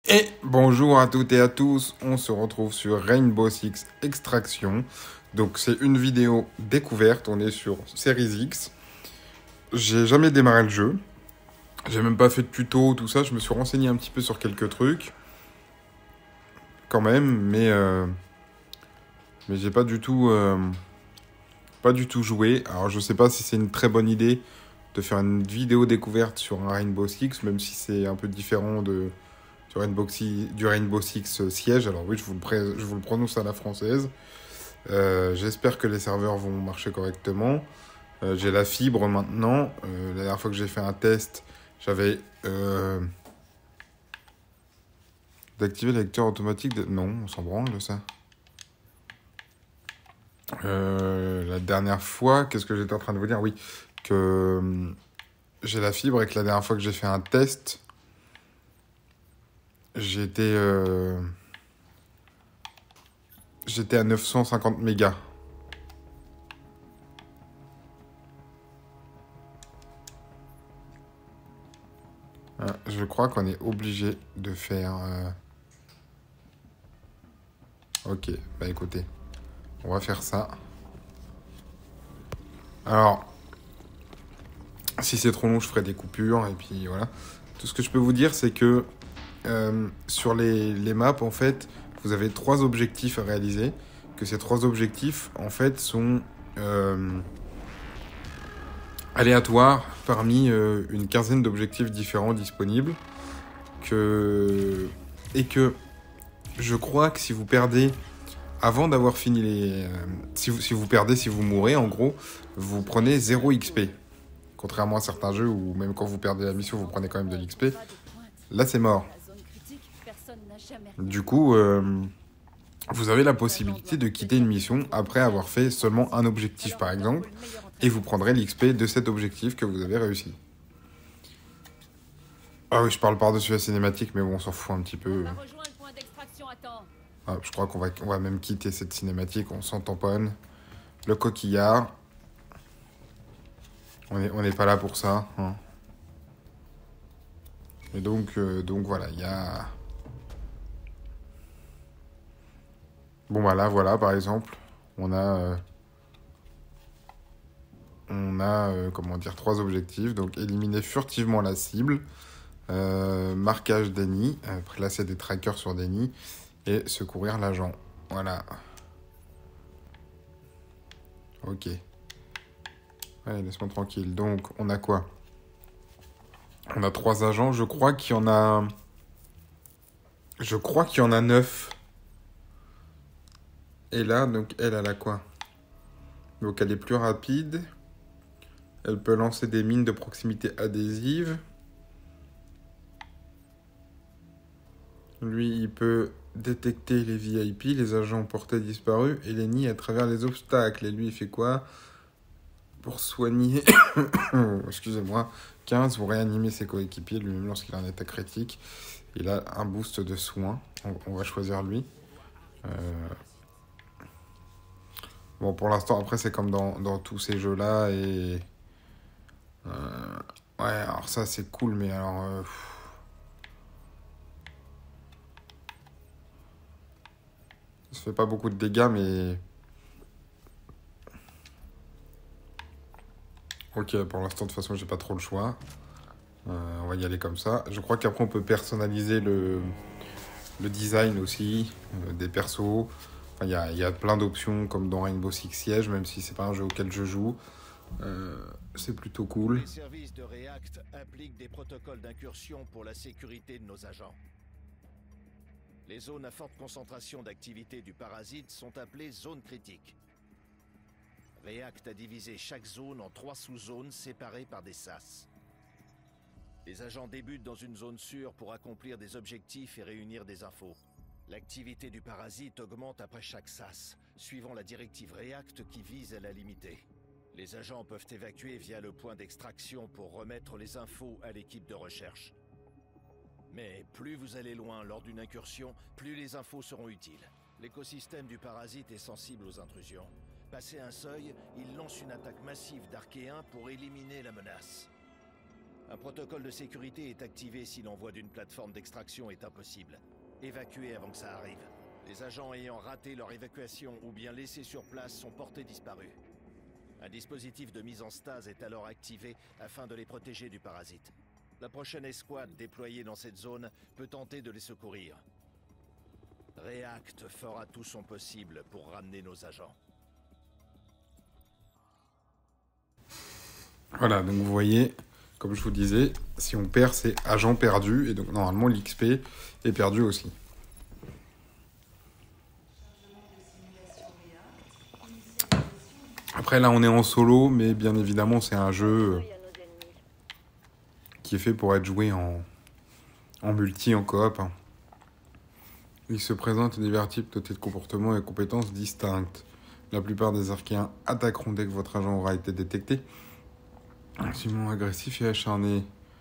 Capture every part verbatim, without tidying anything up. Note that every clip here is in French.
Et bonjour à toutes et à tous, on se retrouve sur Rainbow Six Extraction. Donc c'est une vidéo découverte, on est sur Series X. J'ai jamais démarré le jeu, j'ai même pas fait de tuto, tout ça, je me suis renseigné un petit peu sur quelques trucs. Quand même, mais, euh, mais j'ai pas du tout, euh, pas du tout joué. Alors je sais pas si c'est une très bonne idée de faire une vidéo découverte sur un Rainbow Six, même si c'est un peu différent de... Du Rainbow Six, du Rainbow Six Siege. Alors oui, je vous le, pré- je vous le prononce à la française. Euh, J'espère que les serveurs vont marcher correctement. Euh, j'ai la fibre maintenant. Euh, la dernière fois que j'ai fait un test, j'avais euh, d'activer le lecteur automatique. De... Non, on s'en branle ça. Euh, la dernière fois, qu'est-ce que j'étais en train de vous dire? Oui, que euh, j'ai la fibre et que la dernière fois que j'ai fait un test, j'étais euh, j'étais à neuf cent cinquante mégas. Ah, je crois qu'on est obligé de faire... euh, Ok, bah écoutez, on va faire ça. Alors, si c'est trop long, je ferai des coupures, et puis voilà. Tout ce que je peux vous dire, c'est que euh, sur les, les maps, en fait, vous avez trois objectifs à réaliser. Que ces trois objectifs, en fait, sont euh, aléatoires parmi euh, une quinzaine d'objectifs différents disponibles. Que... Et que je crois que si vous perdez... Avant d'avoir fini les... euh, si, vous, si vous perdez, si vous mourrez, en gros, vous prenez zéro X P. Contrairement à certains jeux où même quand vous perdez la mission, vous prenez quand même de l'X P. Là, c'est mort. Du coup, euh, vous avez la possibilité de quitter une mission après avoir fait seulement un objectif, par exemple, et vous prendrez l'X P de cet objectif que vous avez réussi. Ah oui, je parle par-dessus la cinématique, mais bon, on s'en fout un petit peu. Ah, je crois qu'on va, on va même quitter cette cinématique, on s'en tamponne. Le coquillard. On n'est on n'est pas là pour ça. Hein. Et donc, euh, donc voilà, il y a... Bon bah là, voilà, par exemple, on a... euh, on a, euh, comment dire, trois objectifs. Donc, éliminer furtivement la cible, euh, marquage d'ennemis, euh, placer des trackers sur des nids, et secourir l'agent. Voilà. Ok. Allez, laisse-moi tranquille. Donc, on a quoi? On a trois agents. Je crois qu'il y en a... Je crois qu'il y en a neuf. Et là, donc, elle, elle a quoi? Donc, elle est plus rapide. Elle peut lancer des mines de proximité adhésives. Lui, il peut détecter les V I P, les agents portés disparus, et les nids à travers les obstacles. Et lui, il fait quoi? Pour soigner... Excusez-moi. quinze, pour réanimer ses coéquipiers, lui-même lorsqu'il a un état critique. Il a un boost de soins. On, on va choisir lui. Euh... Bon, pour l'instant, après, c'est comme dans, dans tous ces jeux-là. Et... Euh... Ouais, alors ça, c'est cool, mais alors... Euh... Ça fait pas beaucoup de dégâts, mais... Ok, pour l'instant, de toute façon, j'ai pas trop le choix. Euh, on va y aller comme ça. Je crois qu'après, on peut personnaliser le, le design aussi, euh, des persos. Enfin, il y a, y a plein d'options, comme dans Rainbow Six Siege, même si c'est pas un jeu auquel je joue. Euh, c'est plutôt cool. Les services de React appliquent des protocoles d'incursion pour la sécurité de nos agents. Les zones à forte concentration d'activité du parasite sont appelées zones critiques. React a divisé chaque zone en trois sous-zones séparées par des sas. Les agents débutent dans une zone sûre pour accomplir des objectifs et réunir des infos. L'activité du parasite augmente après chaque sas, suivant la directive React qui vise à la limiter. Les agents peuvent évacuer via le point d'extraction pour remettre les infos à l'équipe de recherche. Mais plus vous allez loin lors d'une incursion, plus les infos seront utiles. L'écosystème du parasite est sensible aux intrusions. Passé un seuil, il lance une attaque massive d'archéens pour éliminer la menace. Un protocole de sécurité est activé si l'envoi d'une plateforme d'extraction est impossible. Évacuez avant que ça arrive. Les agents ayant raté leur évacuation ou bien laissés sur place sont portés disparus. Un dispositif de mise en stase est alors activé afin de les protéger du parasite. La prochaine escouade déployée dans cette zone peut tenter de les secourir. React fera tout son possible pour ramener nos agents. Voilà, donc vous voyez, comme je vous disais, si on perd, c'est agent perdu. Et donc normalement, l'X P est perdu aussi. Après, là, on est en solo, mais bien évidemment, c'est un jeu qui est fait pour être joué en, en multi, en coop. Il se présente divers types dotés de comportements et compétences distinctes. La plupart des Archéens attaqueront dès que votre agent aura été détecté. Maximum agressif et acharné.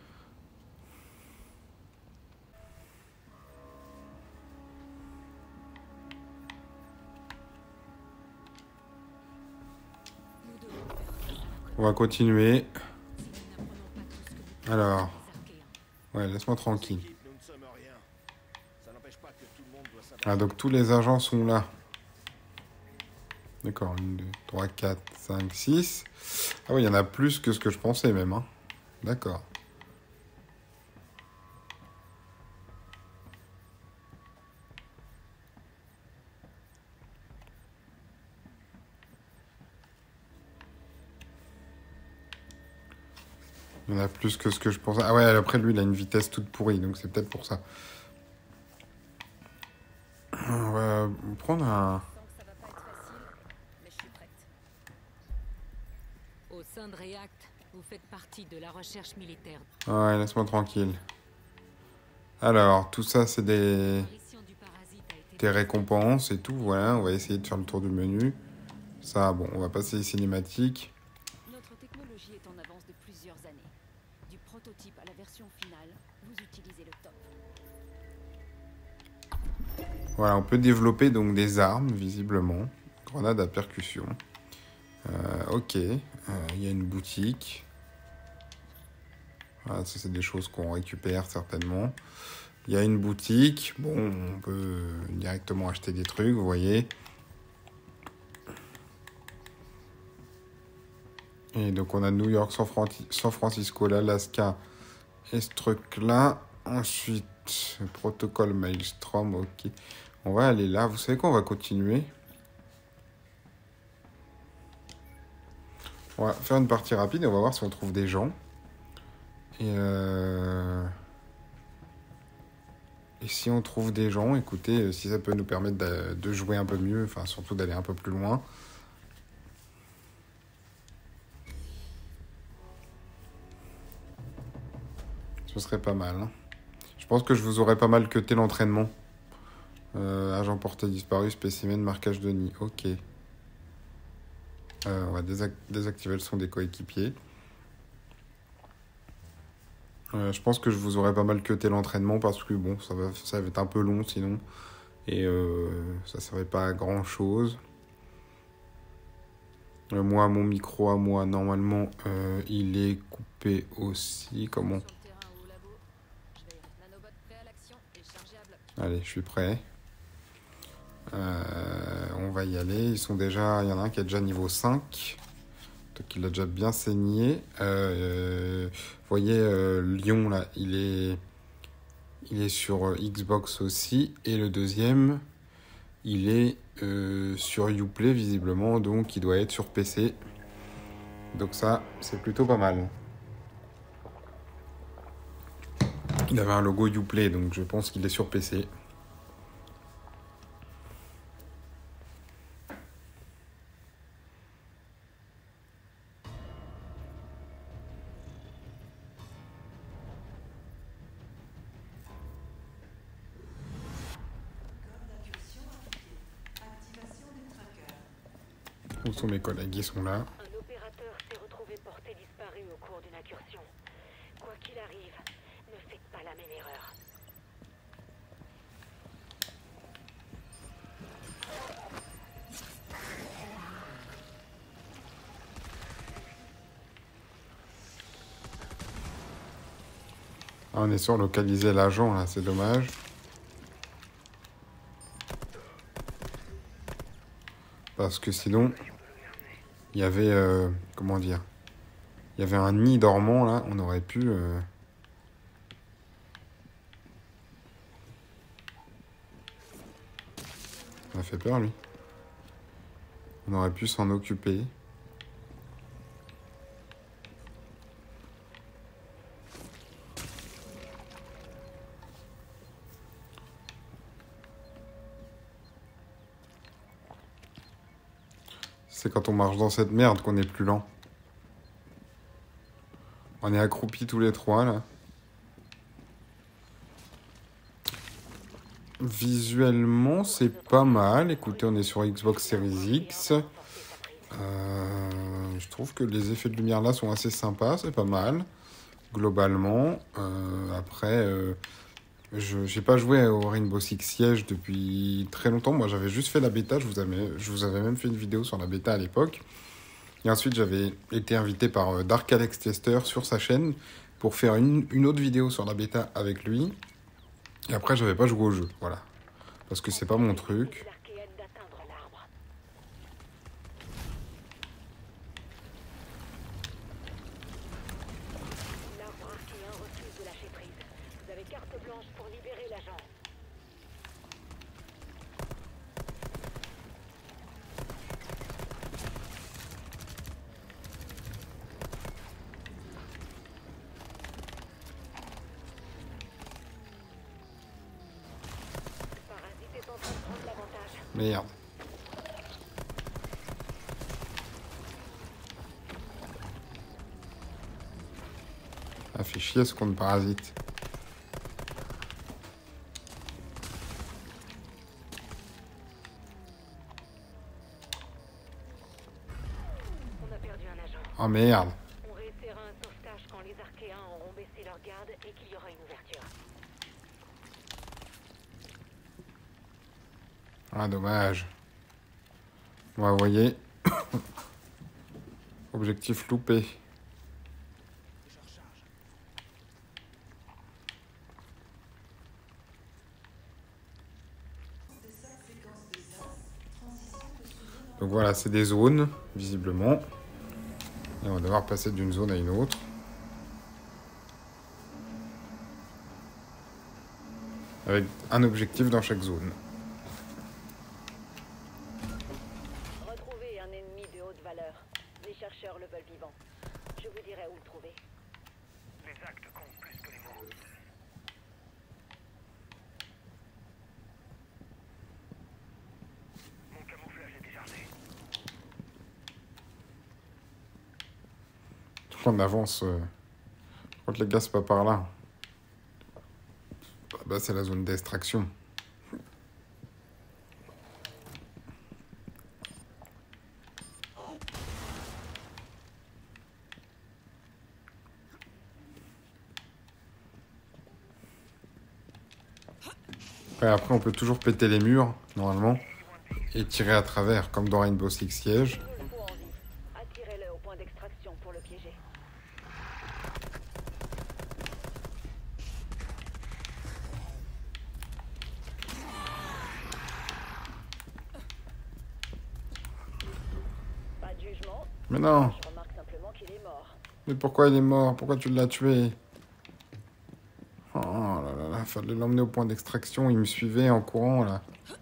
On va continuer. Alors. Ouais, laisse-moi tranquille. Ah, donc tous les agents sont là. D'accord, un, deux, trois, quatre, cinq, six. Ah oui, il y en a plus que ce que je pensais même. Hein. D'accord. Il y en a plus que ce que je pensais. Ah ouais, après lui, il a une vitesse toute pourrie, donc c'est peut-être pour ça. On va prendre un... Au sein de React, vous faites partie de la recherche militaire. Ouais, laisse-moi tranquille. Alors, tout ça, c'est des... des récompenses et tout. Voilà, on va essayer de faire le tour du menu. Ça, bon, on va passer les cinématiques. Notre technologie est en avance de plusieurs années. Du prototype à la version finale, vous utilisez le top. Voilà, on peut développer donc des armes, visiblement. Grenade à percussion. Euh, ok, il euh, y a une boutique. Voilà, ça c'est des choses qu'on récupère certainement. Il y a une boutique. Bon, on peut directement acheter des trucs, vous voyez. Et donc on a New York, San, Franci- San Francisco, l'Alaska et ce truc-là. Ensuite, protocole Maelstrom, ok. On va aller là. Vous savez quoi, on va continuer. On va faire une partie rapide et on va voir si on trouve des gens. Et, euh... et si on trouve des gens, écoutez, si ça peut nous permettre de, de jouer un peu mieux, enfin surtout d'aller un peu plus loin. Ce serait pas mal. Hein. Je pense que je vous aurais pas mal cuté l'entraînement. Euh, agent porté disparu, spécimen, marquage de nid. Ok. Euh, on va désac désactiver le son des coéquipiers. Euh, je pense que je vous aurais pas mal cuté l'entraînement parce que bon, ça va, ça va être un peu long sinon. Et euh, ça servait pas à grand chose. Euh, moi, mon micro à moi, normalement, euh, il est coupé aussi. Comment? Allez, je suis prêt. Euh, on va y aller. Ils sont déjà... Il y en a un qui est déjà niveau cinq. Donc il a déjà bien saigné. Euh, vous voyez, euh, Lyon, là, il est... Il est sur euh, Xbox aussi. Et le deuxième, il est euh, sur Uplay, visiblement. Donc il doit être sur P C. Donc ça, c'est plutôt pas mal. Il avait un logo Uplay, donc je pense qu'il est sur P C. Où sont mes collègues? Ils sont là. Un opérateur s'est retrouvé porté disparu au cours d'une incursion. Quoi qu'il arrive, ne faites pas la même erreur. Ah, on est sur localiser l'agent, là, c'est dommage. Parce que sinon, il y avait... Euh, comment dire? Il y avait un nid dormant, là. On aurait pu... Euh... Ça m'a fait peur, lui. On aurait pu s'en occuper. C'est quand on marche dans cette merde qu'on est plus lent. On est accroupis tous les trois, là. Visuellement, c'est pas mal. Écoutez, on est sur Xbox Series X. Euh, je trouve que les effets de lumière là sont assez sympas, c'est pas mal. Globalement. Euh, après, euh, je n'ai pas joué au Rainbow Six Siege depuis très longtemps. Moi, j'avais juste fait la bêta. Je vous avais, je vous avais même fait une vidéo sur la bêta à l'époque. Et ensuite, j'avais été invité par Dark Alex Tester sur sa chaîne pour faire une, une autre vidéo sur la bêta avec lui. Et après, j'avais pas joué au jeu, voilà. Parce que c'est pas mon truc. L'arbre archéen refuse de lâcher prise. Vous avez carte blanche pour libérer l'agent. Parasite est en train de prendre l'avantage. Merde. Ça fait chier ce qu'on parasite. On a perdu un agent. Oh merde. On réessaiera un sauvetage quand les archéens auront baissé leur garde et qu'il y aura une ouverture. Ah, dommage. Ouais, vous voyez. Objectif loupé. Donc voilà, c'est des zones, visiblement. Et on va devoir passer d'une zone à une autre. Avec un objectif dans chaque zone. Retrouvez un ennemi de haute valeur. Les chercheurs le veulent vivant. Je vous dirai où le trouver. Les actes comptent plus que les mots. Mon camouflage est déchargé. On avance. Euh... Je crois que les gars, c'est pas par là. Ah bah, c'est la zone d'extraction. Après, après, on peut toujours péter les murs, normalement, et tirer à travers, comme dans Rainbow Six Siege. Il nous le faut en vie. Attirez-le au point d'extraction pour le piéger. Pas de jugement. Mais non. Je remarque simplement qu'il est mort. Mais pourquoi il est mort? Pourquoi tu l'as tué? Oh là là là, fallait l'emmener au point d'extraction, il me suivait en courant, là.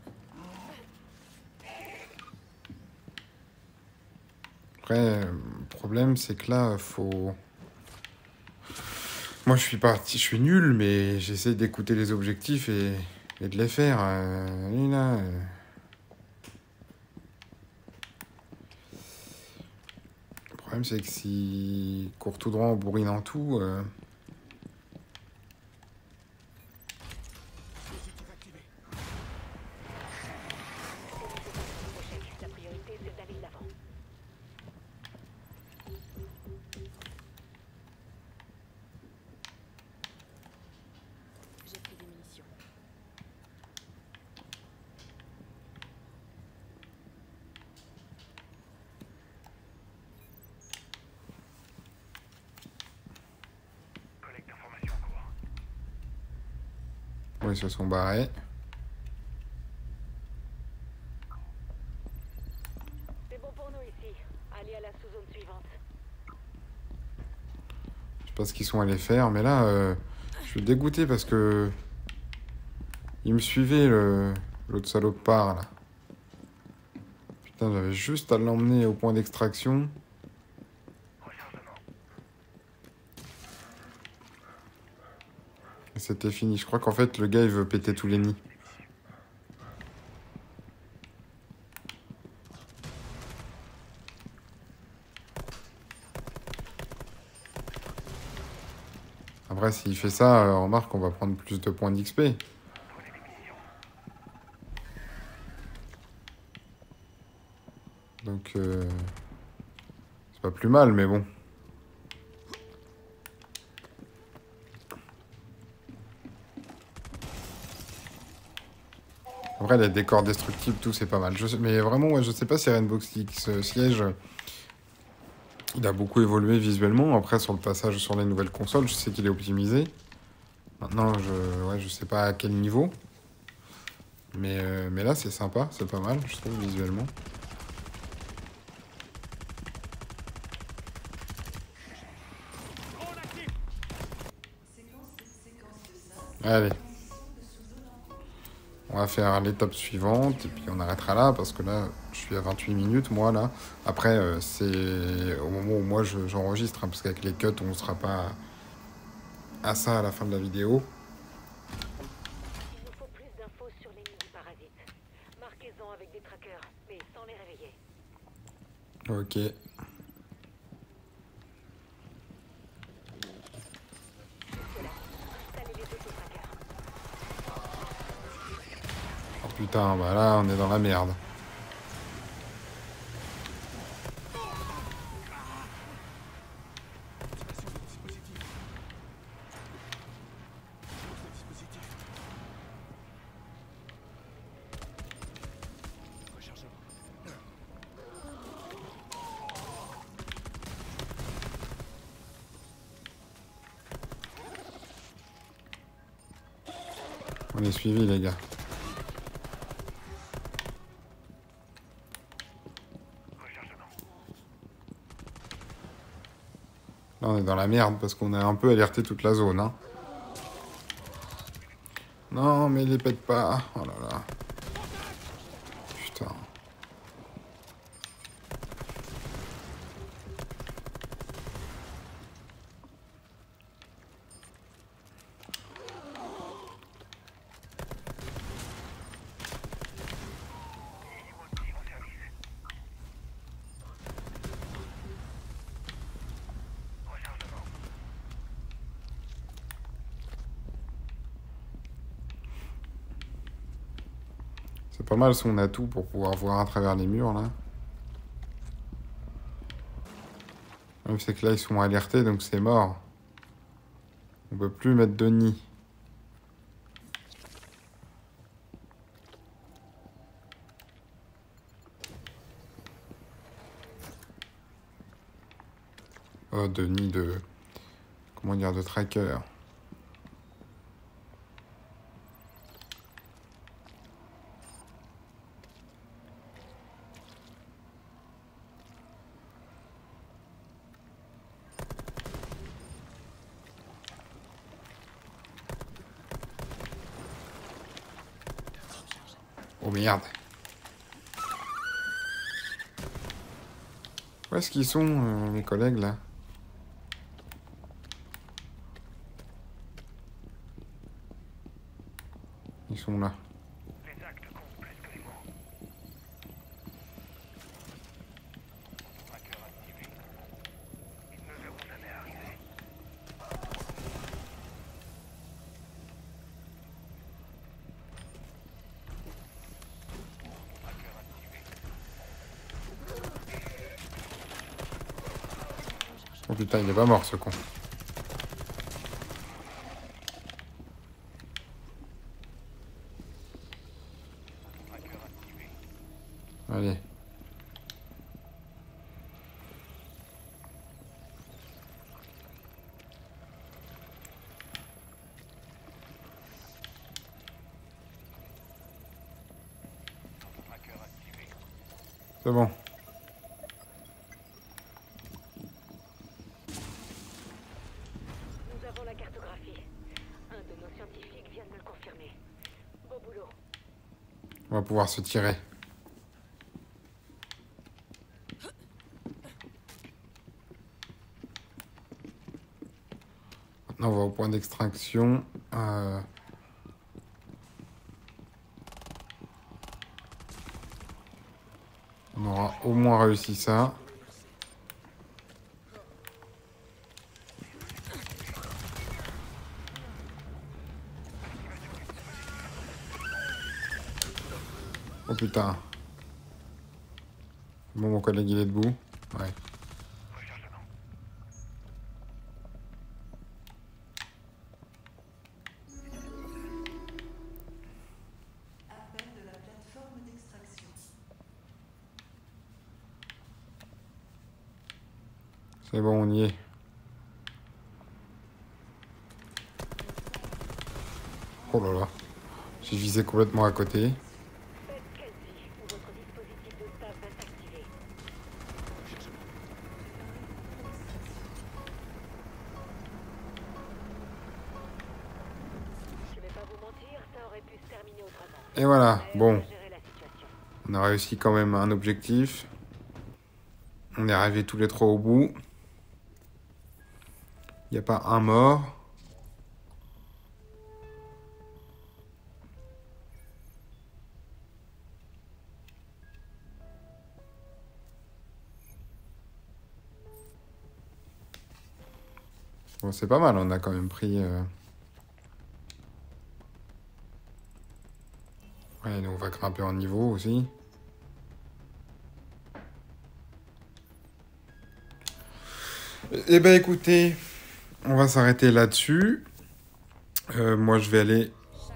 Après, le problème, c'est que là, faut... Moi, je suis parti, je suis nul, mais j'essaie d'écouter les objectifs et, et de les faire. Euh, lui, là... euh. Le problème, c'est que s'il court tout droit en bourrinant tout... Euh... La priorité, c'est d'aller de l'avant. J'ai pris des munitions. ils se sont barrés. C'est bon pour nous ici. Allez à la sous-zone suivante. Je sais pas ce qu'ils sont allés faire, mais là, euh, je suis dégoûté parce que... Il me suivait, le... l'autre salopard, là. Putain, j'avais juste à l'emmener au point d'extraction. Et c'était fini. Je crois qu'en fait, le gars, il veut péter tous les nids. Après, s'il fait ça, euh, remarque, on va prendre plus de points d'X P. Donc, euh, c'est pas plus mal, mais bon. Après, les décors destructibles, tout, c'est pas mal. Je sais, mais vraiment, ouais, je sais pas si Rainbow Six euh, Siege, il a beaucoup évolué visuellement. Après, sur le passage sur les nouvelles consoles, je sais qu'il est optimisé. Maintenant, je, ouais, je sais pas à quel niveau. Mais, euh, mais là, c'est sympa, c'est pas mal, je trouve, visuellement. Allez. On va faire l'étape suivante, et puis on arrêtera là, parce que là, je suis à vingt-huit minutes, moi, là. Après, euh, c'est au moment où moi, je- j'enregistre, hein, parce qu'avec les cuts, on ne sera pas à ça à la fin de la vidéo. Il nous faut plus d'infos sur les nids du parasite. Marquez-en avec des trackers, mais sans les réveiller. Ok. Installez les auto-trackers. Oh putain, bah là, on est dans la merde. On est suivis, les gars. Là, on est dans la merde parce qu'on a un peu alerté toute la zone. Hein. Non, mais les pète pas. Oh là là. Putain. C'est pas mal son atout pour pouvoir voir à travers les murs, là. Même c'est que là, ils sont alertés, donc c'est mort. On peut plus mettre de nid. Oh, de nid de... Comment dire, de tracker. Oh merde. Où est-ce qu'ils sont, euh, mes collègues, là? Ils sont là. Les actes comptent plus que les mots. Tracker activé. Ils ne verront jamais arriver. Tracker activé. Oh putain, il est pas mort, ce con. Tracker activé. Allez. C'est bon. Nous avons la cartographie. Un de nos scientifiques vient de me le confirmer. Beau boulot. On va pouvoir se tirer. Maintenant, on va au point d'extraction. Euh... On aura au moins réussi ça. Oh putain. Bon, mon collègue il est debout. Ouais. Recherche dedans. Appel de la plateforme d'extraction. C'est bon, on y est. Oh là là. J'ai visé complètement à côté. Faites quasi ou votre dispositif de stase va s'activer. Je vais pas vous mentir, ça aurait pu se terminer autrement. Et voilà. Mais Bon. on va gérer la situation. On a réussi quand même un objectif. On est arrivés tous les trois au bout. Il n'y a pas un mort. Bon, c'est pas mal, on a quand même pris... Euh... Ouais, donc on va grimper en niveau aussi. Eh ben écoutez, on va s'arrêter là-dessus. Euh, moi, je vais aller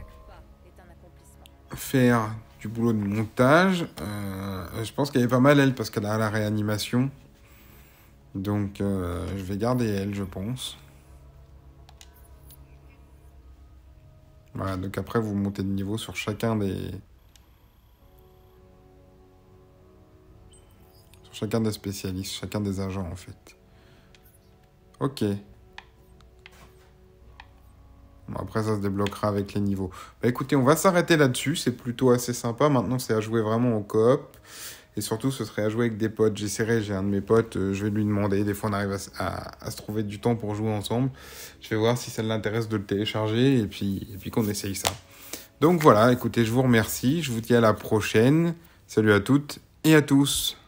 faire du boulot de montage. Euh, je pense qu'elle est pas mal, elle, parce qu'elle a la réanimation. Donc, euh, je vais garder elle, je pense. Voilà, donc après, vous montez de niveau sur chacun des... Sur chacun des spécialistes, chacun des agents, en fait. Ok. Bon, après, ça se débloquera avec les niveaux. Bah écoutez, on va s'arrêter là-dessus. C'est plutôt assez sympa. Maintenant, c'est à jouer vraiment au coop. Et surtout, ce serait à jouer avec des potes. J'essaierai, j'ai un de mes potes, euh, je vais lui demander. Des fois, on arrive à, à, à se trouver du temps pour jouer ensemble. Je vais voir si ça l'intéresse de le télécharger et puis, et puis qu'on essaye ça. Donc voilà, écoutez, je vous remercie. Je vous dis à la prochaine. Salut à toutes et à tous.